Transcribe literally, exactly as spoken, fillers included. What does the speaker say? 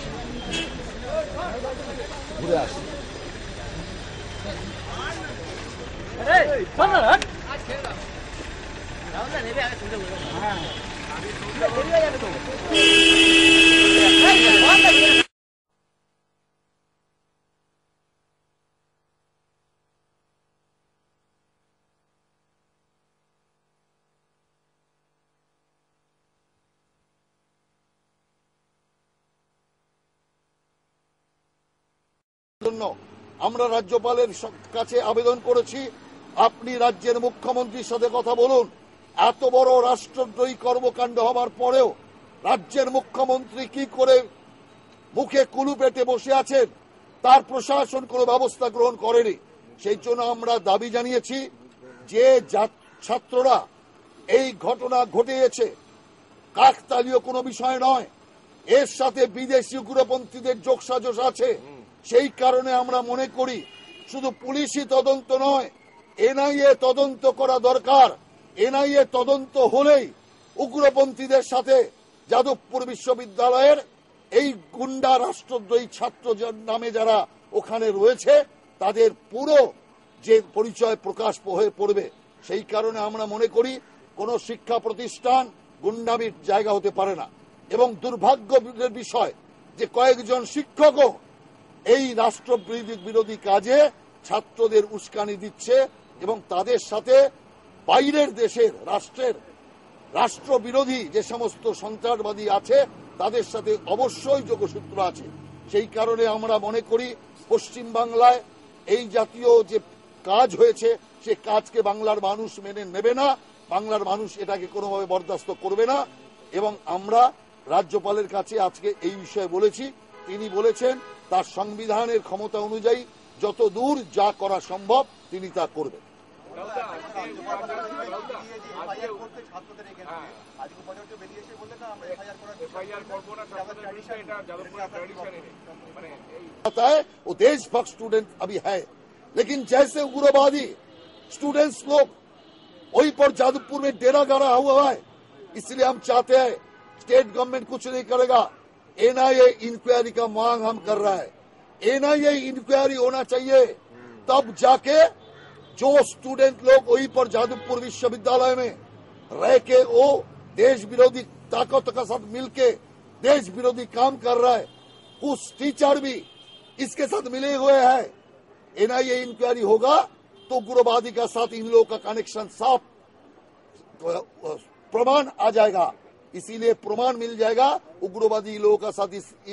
ঘুরে আসি। আমরা রাজ্যপালের কাছে আবেদন করেছি, আপনি রাজ্যের মুখ্যমন্ত্রীর সাথে কথা বলুন। এত বড় রাষ্ট্রদ্রোহী কর্মকাণ্ড হবার পরেও রাজ্যের মুখ্যমন্ত্রী কি করে মুখে কুলু পেটে বসে আছেন, তার প্রশাসন কোনো ব্যবস্থা গ্রহণ করেনি। সেই জন্য আমরা দাবি জানিয়েছি যে ছাত্ররা এই ঘটনা ঘটিয়েছে কাকতালীয় কোনো বিষয় নয়, এর সাথে বিদেশি উগ্রপন্থীদের যোগসাজশ আছে। সেই কারণে আমরা মনে করি শুধু পুলিশি তদন্ত নয়, এনআইএ তদন্ত করা দরকার। এনআইএ তদন্ত হলেই উগ্রপন্থীদের সাথে যাদবপুর বিশ্ববিদ্যালয়ের এই গুন্ডা রাষ্ট্রদ্রোহী ছাত্র নামে যারা ওখানে রয়েছে তাদের পুরো যে পরিচয় প্রকাশ হয়ে পড়বে। সেই কারণে আমরা মনে করি কোন শিক্ষা প্রতিষ্ঠান গুন্ডামির জায়গা হতে পারে না। এবং দুর্ভাগ্যের বিষয় যে কয়েকজন শিক্ষকও এই রাষ্ট্র বিরোধী কাজে ছাত্রদের উস্কানি দিচ্ছে এবং তাদের সাথে বাইরের দেশের রাষ্ট্রের রাষ্ট্রবিরোধী যে সমস্ত সন্ত্রাসবাদী আছে তাদের সাথে অবশ্যই যোগসূত্র আছে। সেই কারণে আমরা মনে করি পশ্চিম বাংলায় এই জাতীয় যে কাজ হয়েছে সে কাজকে বাংলার মানুষ মেনে নেবে না, বাংলার মানুষ এটাকে কোনোভাবে বরদাস্ত করবে না। এবং আমরা রাজ্যপালের কাছে আজকে এই বিষয়ে বলেছি, তিনি বলেছেন তার সংবিধানের ক্ষমতা অনুযায়ী যত দূর যা করা সম্ভব তিনি তা করবেন। वो देशभक्त स्टूडेंट अभी है, लेकिन जैसे उग्रवादी स्टूडेंट्स लोग वहीं पर जादवपुर में डेरा गाड़ा हुआ है, इसलिए हम चाहते हैं स्टेट गवर्नमेंट कुछ नहीं करेगा, एनआईए इंक्वायरी का मांग हम कर रहा है। एनआईए इंक्वायरी होना चाहिए, तब जाके जो स्टूडेंट लोग वहीं पर जादवपुर विश्वविद्यालय में रह के वो देश विरोधी ताकत के साथ मिलके देश विरोधी काम कर रहा है, कुछ टीचर भी इसके साथ मिले हुए हैं। एनआईए इंक्वायरी होगा तो उग्रवादी का साथ इन लोगों का कनेक्शन साफ प्रमाण आ जाएगा, इसीलिए प्रमाण मिल जाएगा उग्रवादी लोगों का साथ इस